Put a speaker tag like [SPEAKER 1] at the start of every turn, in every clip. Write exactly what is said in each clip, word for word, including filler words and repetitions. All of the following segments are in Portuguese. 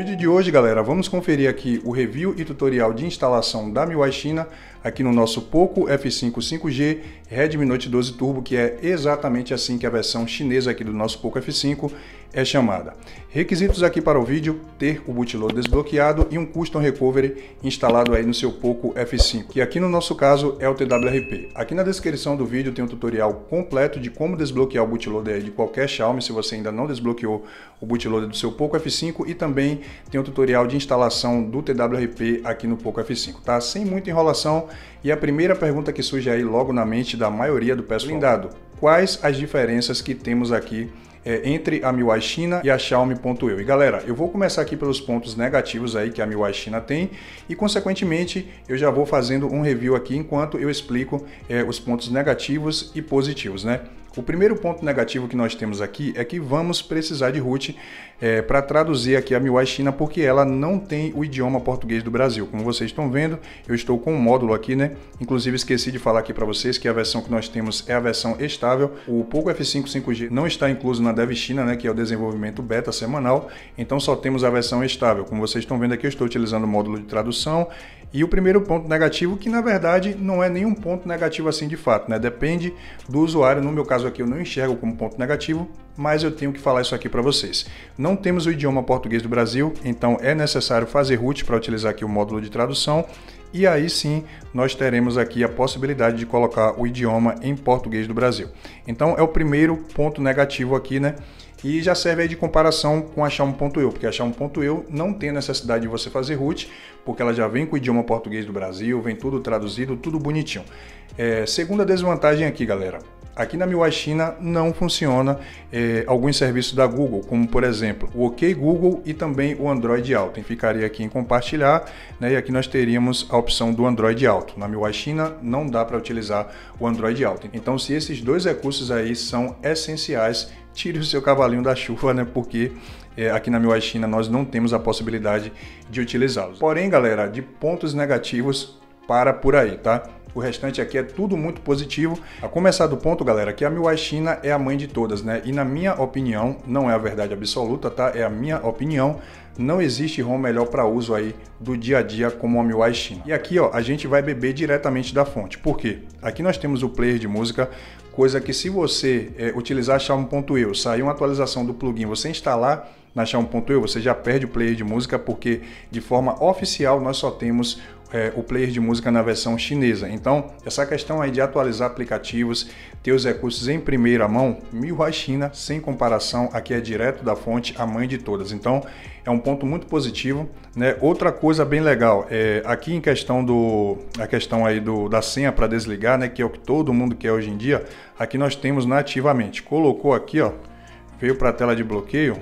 [SPEAKER 1] vídeo de hoje, galera, vamos conferir aqui o review e tutorial de instalação da M I U I China aqui no nosso Poco F cinco cinco G Redmi Note doze Turbo, que é exatamente assim que a versão chinesa aqui do nosso Poco F cinco é chamada. Requisitos aqui para o vídeo: ter o bootloader desbloqueado e um Custom Recovery instalado aí no seu Poco F cinco, que aqui no nosso caso é o T W R P. Aqui na descrição do vídeo tem um tutorial completo de como desbloquear o bootloader aí de qualquer Xiaomi, se você ainda não desbloqueou o bootloader do seu Poco F cinco, e também tem um tutorial de instalação do T W R P aqui no Poco F cinco, tá? Sem muita enrolação, e a primeira pergunta que surge aí logo na mente da maioria do pessoal: blindado, quais as diferenças que temos aqui É, entre a M I U I China e a Xiaomi.eu? E galera, eu vou começar aqui pelos pontos negativos aí que a M I U I China tem e consequentemente eu já vou fazendo um review aqui enquanto eu explico é, os pontos negativos e positivos, né? O primeiro ponto negativo que nós temos aqui é que vamos precisar de root é, para traduzir aqui a M I U I China, porque ela não tem o idioma português do Brasil. Como vocês estão vendo, eu estou com um módulo aqui, né? Inclusive esqueci de falar aqui para vocês que a versão que nós temos é a versão estável. O Poco F cinco cinco G não está incluso na Dev China, né? Que é o desenvolvimento beta semanal. Então só temos a versão estável. Como vocês estão vendo aqui, eu estou utilizando o módulo de tradução. E o primeiro ponto negativo, que na verdade não é nenhum ponto negativo assim de fato, né? Depende do usuário. No meu caso aqui eu não enxergo como ponto negativo, mas eu tenho que falar isso aqui para vocês. Não temos o idioma português do Brasil, então é necessário fazer root para utilizar aqui o módulo de tradução, e aí sim nós teremos aqui a possibilidade de colocar o idioma em português do Brasil. Então é o primeiro ponto negativo aqui, né? E já serve aí de comparação com a Xiaomi.eu, porque a Xiaomi.eu não tem necessidade de você fazer root, porque ela já vem com o idioma português do Brasil, vem tudo traduzido, tudo bonitinho. É, segunda desvantagem aqui, galera. Aqui na M I U I China não funciona é, alguns serviços da Google, como por exemplo o OK Google e também o Android Auto. Ficaria aqui em compartilhar, né, e aqui nós teríamos a opção do Android Auto. Na M I U I China não dá para utilizar o Android Auto. Então, se esses dois recursos aí são essenciais, tire o seu cavalinho da chuva, né, porque é, aqui na M I U I China nós não temos a possibilidade de utilizá-los. Porém, galera, de pontos negativos, para por aí, tá? O restante aqui é tudo muito positivo. A começar do ponto, galera, que a M I U I China é a mãe de todas, né? E na minha opinião, não é a verdade absoluta, tá? É a minha opinião. Não existe ROM melhor para uso aí do dia a dia como a M I U I China. E aqui, ó, a gente vai beber diretamente da fonte. Por quê? Aqui nós temos o player de música, coisa que se você é, utilizar a Xiaomi.eu, sair uma atualização do plugin, você instalar na Xiaomi.eu, você já perde o player de música, porque de forma oficial nós só temos É, o player de música na versão chinesa. Então, essa questão aí de atualizar aplicativos, ter os recursos em primeira mão, M I U I China, sem comparação, aqui é direto da fonte, a mãe de todas. Então, é um ponto muito positivo, né? Outra coisa bem legal, é, aqui em questão do a questão aí do, da senha para desligar, né? Que é o que todo mundo quer hoje em dia. Aqui nós temos nativamente. Colocou aqui, ó, veio para a tela de bloqueio.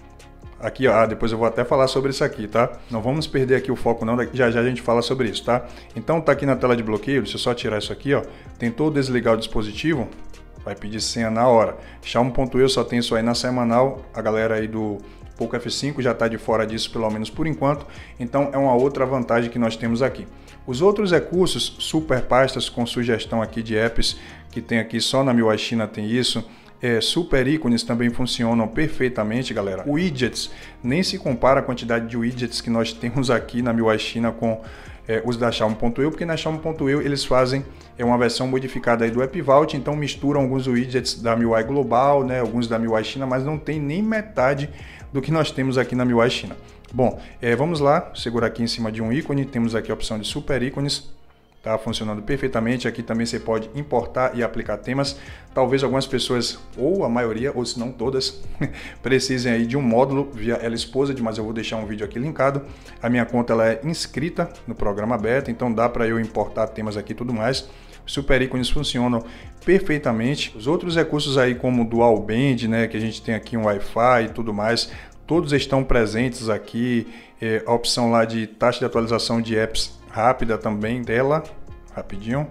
[SPEAKER 1] Aqui, ó, depois eu vou até falar sobre isso aqui, tá? Não vamos perder aqui o foco não, já já a gente fala sobre isso, tá? Então tá aqui na tela de bloqueio, deixa eu só tirar isso aqui, ó. Tentou desligar o dispositivo, vai pedir senha na hora. Xiaomi.eu só tem isso aí na semanal, a galera aí do Poco F cinco já tá de fora disso, pelo menos por enquanto, então é uma outra vantagem que nós temos aqui. Os outros recursos, super pastas com sugestão aqui de apps, que tem aqui só na M I U I China tem isso. É, super ícones também funcionam perfeitamente, galera. Widgets, nem se compara a quantidade de widgets que nós temos aqui na M I U I China com é, os da Xiaomi.eu, porque na Xiaomi.eu eles fazem é uma versão modificada aí do App Vault, então misturam alguns widgets da M I U I Global, né, alguns da M I U I China, mas não tem nem metade do que nós temos aqui na M I U I China. Bom, é, vamos lá, segurar aqui em cima de um ícone, temos aqui a opção de super ícones. Tá funcionando perfeitamente. Aqui também você pode importar e aplicar temas. Talvez algumas pessoas, ou a maioria, ou se não todas, precisem aí de um módulo via Ela Exposed, mas eu vou deixar um vídeo aqui linkado. A minha conta ela é inscrita no programa beta, então dá para eu importar temas aqui e tudo mais. Os super ícones funcionam perfeitamente. Os outros recursos aí, como o Dual Band, né, que a gente tem aqui um Wi-Fi e tudo mais, todos estão presentes aqui. É, a opção lá de taxa de atualização de apps rápida também dela, rapidinho.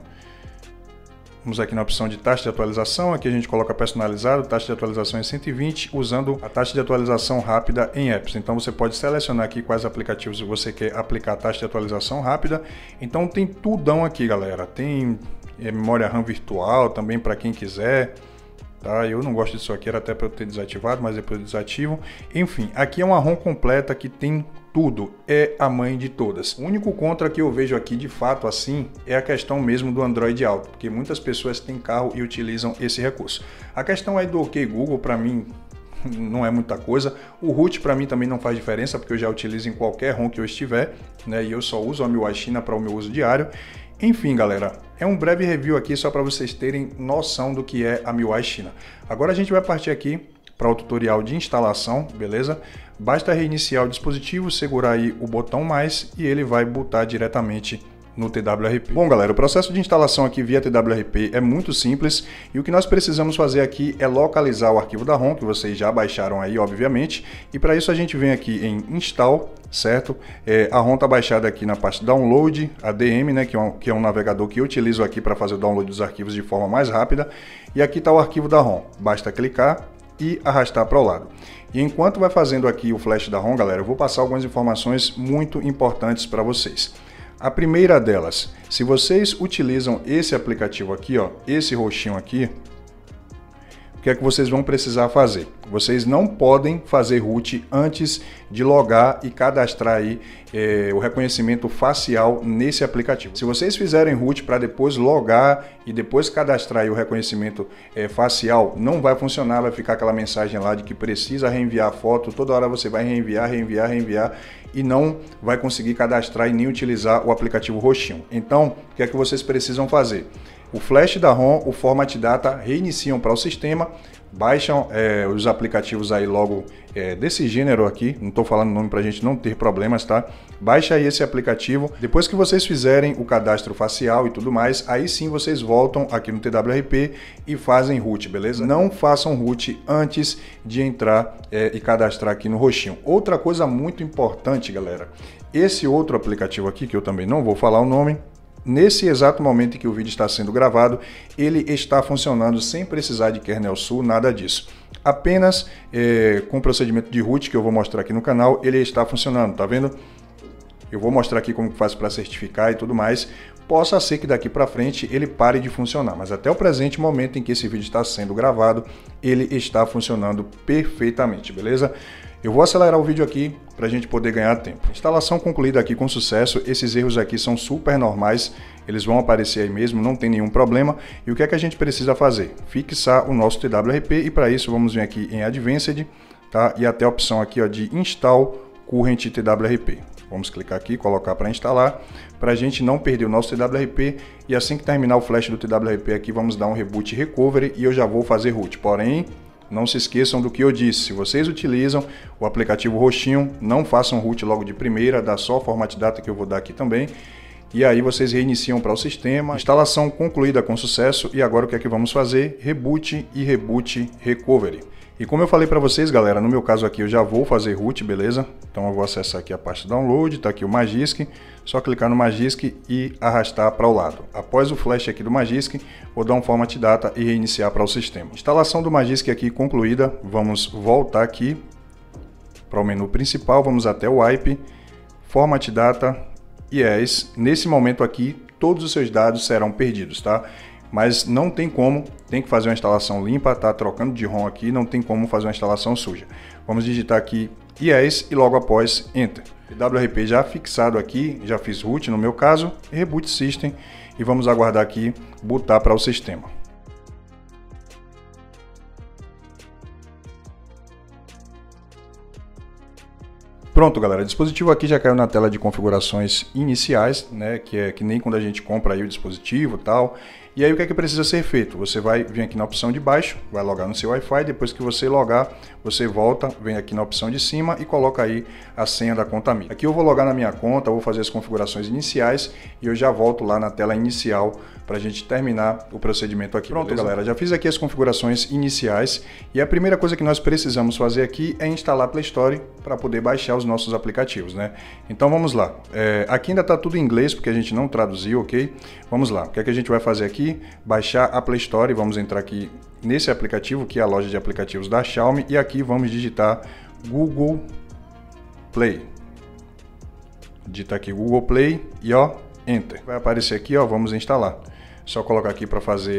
[SPEAKER 1] Vamos aqui na opção de taxa de atualização, aqui a gente coloca personalizado, taxa de atualização em cento e vinte, usando a taxa de atualização rápida em apps. Então você pode selecionar aqui quais aplicativos você quer aplicar a taxa de atualização rápida. Então tem tudão aqui, galera. Tem é, memória RAM virtual também para quem quiser. Tá? Eu não gosto disso aqui, era até para eu ter desativado, mas depois eu desativo. Enfim, aqui é uma ROM completa que tem tudo, é a mãe de todas. O único contra que eu vejo aqui de fato assim é a questão mesmo do Android Auto, porque muitas pessoas têm carro e utilizam esse recurso. A questão aí do OK Google, para mim, não é muita coisa. O root para mim também não faz diferença, porque eu já utilizo em qualquer ROM que eu estiver, né? E eu só uso a M I U I China para o meu uso diário. Enfim, galera, é um breve review aqui só para vocês terem noção do que é a M I U I China. Agora a gente vai partir aqui para o tutorial de instalação, beleza? Basta reiniciar o dispositivo, segurar aí o botão mais e ele vai botar diretamente no T W R P. Bom, galera, o processo de instalação aqui via T W R P é muito simples e o que nós precisamos fazer aqui é localizar o arquivo da ROM, que vocês já baixaram aí, obviamente, e para isso a gente vem aqui em Install, certo? É, a ROM está baixada aqui na parte Download, A D M, né, que é, um, que é um navegador que eu utilizo aqui para fazer o download dos arquivos de forma mais rápida, e aqui está o arquivo da ROM, basta clicar e arrastar para o lado. E enquanto vai fazendo aqui o flash da ROM, galera, eu vou passar algumas informações muito importantes para vocês. A primeira delas, se vocês utilizam esse aplicativo aqui, ó, esse roxinho aqui, o que é que vocês vão precisar fazer? Vocês não podem fazer root antes de logar e cadastrar aí é, o reconhecimento facial nesse aplicativo. Se vocês fizerem root para depois logar e depois cadastrar aí o reconhecimento é, facial, não vai funcionar, vai ficar aquela mensagem lá de que precisa reenviar a foto, toda hora você vai reenviar, reenviar, reenviar e não vai conseguir cadastrar e nem utilizar o aplicativo roxinho. Então, o que é que vocês precisam fazer? O flash da ROM, o format data reiniciam para o sistema, baixam é, os aplicativos aí logo é, desse gênero aqui, não estou falando o nome para a gente não ter problemas, tá? Baixa aí esse aplicativo, depois que vocês fizerem o cadastro facial e tudo mais, aí sim vocês voltam aqui no T W R P e fazem root, beleza? Não façam root antes de entrar é, e cadastrar aqui no roxinho. Outra coisa muito importante, galera, esse outro aplicativo aqui, que eu também não vou falar o nome, nesse exato momento em que o vídeo está sendo gravado, ele está funcionando sem precisar de kernel sul, nada disso. Apenas é, com o procedimento de root que eu vou mostrar aqui no canal, ele está funcionando, tá vendo? Eu vou mostrar aqui como faz para certificar e tudo mais. Possa ser que daqui para frente ele pare de funcionar, mas até o presente momento em que esse vídeo está sendo gravado, ele está funcionando perfeitamente, beleza? Eu vou acelerar o vídeo aqui para a gente poder ganhar tempo. Instalação concluída aqui com sucesso. Esses erros aqui são super normais, eles vão aparecer aí mesmo, não tem nenhum problema. E o que é que a gente precisa fazer? Fixar o nosso T W R P e para isso vamos vir aqui em Advanced, tá? E até a opção aqui, ó, de Install Current T W R P. Vamos clicar aqui, colocar para instalar, para a gente não perder o nosso T W R P e assim que terminar o flash do T W R P aqui, vamos dar um Reboot Recovery e eu já vou fazer root. Porém, não se esqueçam do que eu disse, se vocês utilizam o aplicativo roxinho, não façam root logo de primeira, dá só o format data que eu vou dar aqui também. E aí vocês reiniciam para o sistema, instalação concluída com sucesso e agora o que é que vamos fazer? Reboot e Reboot Recovery. E como eu falei para vocês, galera, no meu caso aqui eu já vou fazer root, beleza? Então eu vou acessar aqui a parte download, tá aqui o Magisk, só clicar no Magisk e arrastar para o lado. Após o flash aqui do Magisk, vou dar um format data e reiniciar para o sistema. Instalação do Magisk aqui concluída, vamos voltar aqui para o menu principal, vamos até o wipe, format data, yes. Nesse momento aqui, todos os seus dados serão perdidos, tá? Mas não tem como, tem que fazer uma instalação limpa, tá trocando de ROM aqui, não tem como fazer uma instalação suja. Vamos digitar aqui yes e logo após Enter. T W R P já fixado aqui, já fiz root no meu caso, Reboot System e vamos aguardar aqui botar para o sistema. Pronto, galera, o dispositivo aqui já caiu na tela de configurações iniciais, né, que é que nem quando a gente compra aí o dispositivo e tal. E aí o que é que precisa ser feito? Você vai vir aqui na opção de baixo, vai logar no seu Wi-Fi, depois que você logar, você volta, vem aqui na opção de cima e coloca aí a senha da conta Mi. Aqui eu vou logar na minha conta, vou fazer as configurações iniciais e eu já volto lá na tela inicial para a gente terminar o procedimento aqui. Pronto, beleza? Galera, já fiz aqui as configurações iniciais e a primeira coisa que nós precisamos fazer aqui é instalar a Play Store para poder baixar os nossos aplicativos, né? Então vamos lá. É, aqui ainda está tudo em inglês porque a gente não traduziu, ok? Vamos lá. O que é que a gente vai fazer aqui? Baixar a Play Store, vamos entrar aqui nesse aplicativo que é a loja de aplicativos da Xiaomi e aqui vamos digitar Google Play. Digita aqui Google Play e ó, Enter. Vai aparecer aqui, ó, vamos instalar. Só colocar aqui para fazer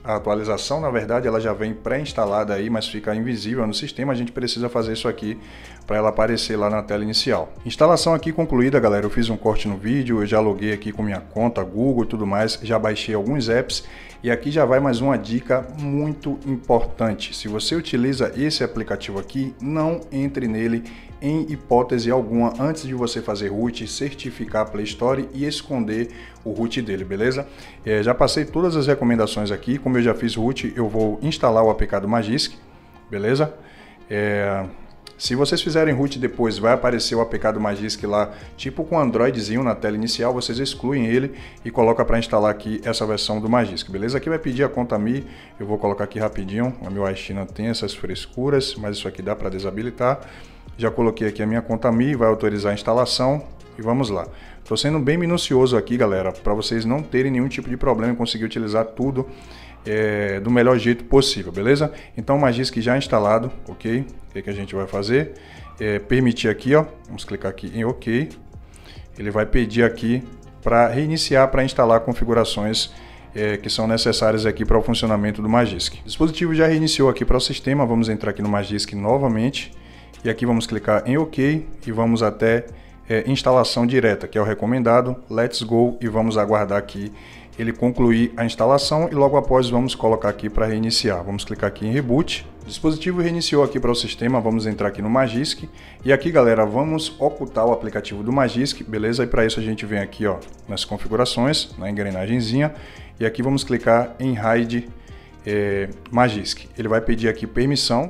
[SPEAKER 1] A atualização, na verdade, ela já vem pré-instalada aí, mas fica invisível no sistema. A gente precisa fazer isso aqui para ela aparecer lá na tela inicial. Instalação aqui concluída, galera. Eu fiz um corte no vídeo, eu já loguei aqui com minha conta Google e tudo mais, já baixei alguns apps. E aqui já vai mais uma dica muito importante. Se você utiliza esse aplicativo aqui, não entre nele em hipótese alguma antes de você fazer root, certificar a Play Store e esconder o root dele, beleza? É, já passei todas as recomendações aqui. Como eu já fiz root, eu vou instalar o A P K do Magisk, beleza? É... Se vocês fizerem root depois, vai aparecer o A P K do Magisk lá, tipo com Androidzinho na tela inicial, vocês excluem ele e colocam para instalar aqui essa versão do Magisk, beleza? Aqui vai pedir a conta Mi, eu vou colocar aqui rapidinho, a M I U I China tem essas frescuras, mas isso aqui dá para desabilitar. Já coloquei aqui a minha conta Mi, vai autorizar a instalação e vamos lá. Estou sendo bem minucioso aqui, galera, para vocês não terem nenhum tipo de problema em conseguir utilizar tudo É, do melhor jeito possível, beleza? Então o Magisk já instalado, ok? O que, que a gente vai fazer? É, permitir aqui, ó, vamos clicar aqui em ok. Ele vai pedir aqui para reiniciar, para instalar configurações é, que são necessárias aqui para o funcionamento do Magisk. O dispositivo já reiniciou aqui para o sistema, vamos entrar aqui no Magisk novamente e aqui vamos clicar em ok e vamos até é, instalação direta, que é o recomendado. Let's go e vamos aguardar aqui ele concluir a instalação e logo após vamos colocar aqui para reiniciar. Vamos clicar aqui em reboot. O dispositivo reiniciou aqui para o sistema, vamos entrar aqui no Magisk e aqui, galera, vamos ocultar o aplicativo do Magisk, beleza? E para isso a gente vem aqui, ó, nas configurações, na engrenagemzinha e aqui vamos clicar em Hide é, Magisk. Ele vai pedir aqui permissão.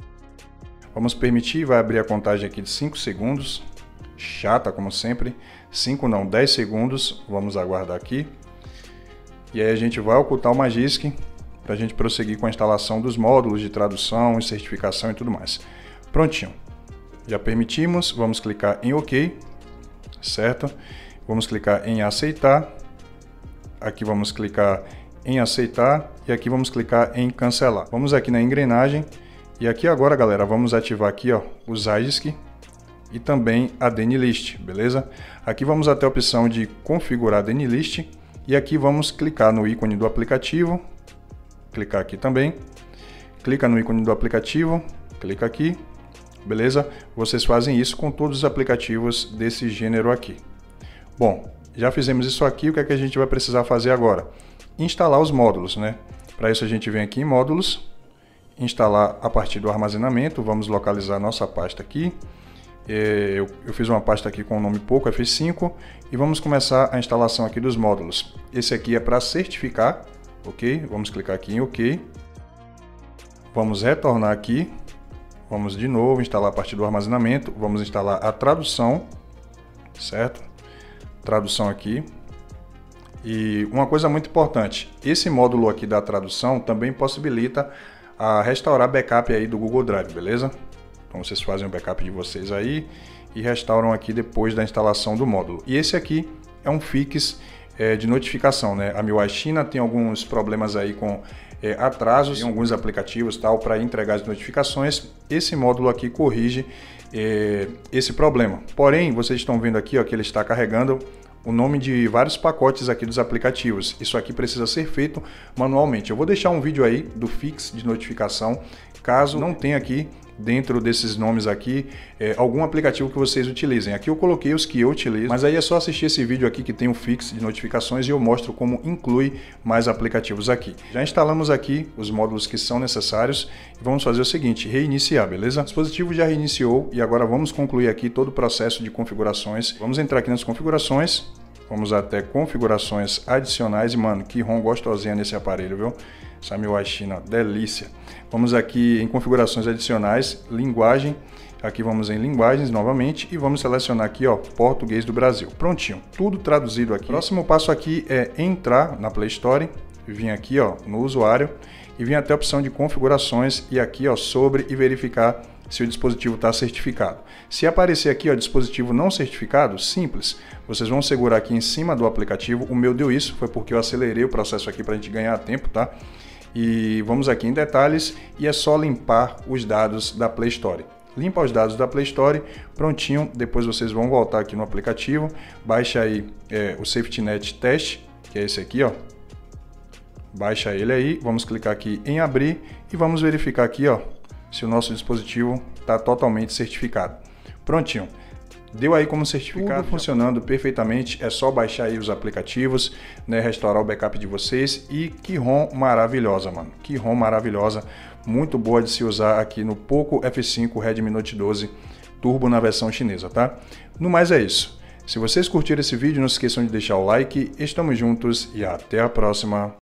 [SPEAKER 1] Vamos permitir, vai abrir a contagem aqui de cinco segundos, chata como sempre, cinco não, dez segundos, vamos aguardar aqui. E aí a gente vai ocultar o Magisk para a gente prosseguir com a instalação dos módulos de tradução, certificação e tudo mais. Prontinho. Já permitimos, vamos clicar em OK, certo? Vamos clicar em aceitar. Aqui vamos clicar em aceitar e aqui vamos clicar em cancelar. Vamos aqui na engrenagem e aqui agora, galera, vamos ativar aqui, ó, o Zydisk e também a D N List, beleza? Aqui vamos até a opção de configurar a D N List. E aqui vamos clicar no ícone do aplicativo, clicar aqui também, clica no ícone do aplicativo, clica aqui, beleza? Vocês fazem isso com todos os aplicativos desse gênero aqui. Bom, já fizemos isso aqui, o que é que a gente vai precisar fazer agora? Instalar os módulos, né? Para isso a gente vem aqui em módulos, instalar a partir do armazenamento, vamos localizar nossa pasta aqui. Eu, eu fiz uma pasta aqui com o nome pouco, F cinco, e vamos começar a instalação aqui dos módulos. Esse aqui é para certificar, ok? Vamos clicar aqui em ok. Vamos retornar aqui, vamos de novo instalar a partir do armazenamento, vamos instalar a tradução, certo? Tradução aqui. E uma coisa muito importante, esse módulo aqui da tradução também possibilita a restaurar backup aí do Google Drive, beleza? Então vocês fazem o backup de vocês aí e restauram aqui depois da instalação do módulo. E esse aqui é um fix é, de notificação, né? A M I U I China tem alguns problemas aí com é, atrasos em alguns aplicativos tal para entregar as notificações. Esse módulo aqui corrige é, esse problema. Porém, vocês estão vendo aqui, ó, que ele está carregando o nome de vários pacotes aqui dos aplicativos. Isso aqui precisa ser feito manualmente. Eu vou deixar um vídeo aí do fix de notificação, caso não tenha aqui dentro desses nomes aqui é, algum aplicativo que vocês utilizem. Aqui eu coloquei os que eu utilizo, mas aí é só assistir esse vídeo aqui que tem um fix de notificações e eu mostro como inclui mais aplicativos aqui. Já instalamos aqui os módulos que são necessários e vamos fazer o seguinte, reiniciar, beleza? O dispositivo já reiniciou e agora vamos concluir aqui todo o processo de configurações. Vamos entrar aqui nas configurações, vamos até configurações adicionais e, mano, que ROM gostosinha nesse aparelho, viu? Essa M I U I China, delícia. Vamos aqui em configurações adicionais, linguagem, aqui vamos em linguagens novamente e vamos selecionar aqui, ó, português do Brasil. Prontinho, tudo traduzido aqui. Próximo passo aqui é entrar na Play Store, vir aqui, ó, no usuário e vir até a opção de configurações e aqui, ó, sobre e verificar se o dispositivo está certificado. Se aparecer aqui, ó, dispositivo não certificado, simples, vocês vão segurar aqui em cima do aplicativo. O meu deu isso, foi porque eu acelerei o processo aqui para a gente ganhar tempo, tá? E vamos aqui em detalhes e é só limpar os dados da Play Store. Limpa os dados da Play Store, prontinho, depois vocês vão voltar aqui no aplicativo, baixa aí é, o Safety Net Test, que é esse aqui, ó. Baixa ele aí, vamos clicar aqui em abrir e vamos verificar aqui, ó, se o nosso dispositivo está totalmente certificado. Prontinho. Deu aí como certificado, tudo funcionando perfeitamente, é só baixar aí os aplicativos, né, restaurar o backup de vocês e que ROM maravilhosa, mano. Que ROM maravilhosa, muito boa de se usar aqui no Poco F cinco Redmi Note doze Turbo na versão chinesa, tá? No mais é isso. Se vocês curtiram esse vídeo, não se esqueçam de deixar o like, estamos juntos e até a próxima.